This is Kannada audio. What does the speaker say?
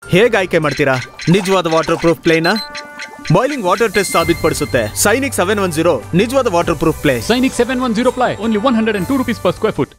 ಹೇಗೆ ಆಯ್ಕೆ ಮಾಡ್ತೀರಾ? ನಿಜವಾದ ವಾಟರ್ ಪ್ರೂಫ್ ಪ್ಲೇನಾ? ಬಾಯ್ಲಿಂಗ್ ವಾಟರ್ ಟೆಸ್ಟ್ ಸಾಬೀತುಪಡಿಸುತ್ತೆ. ಸೈನಿಕ್ 710 ನಿಜವಾದ water proof ply. Sainik 710 ply, only 102 rupees per square foot.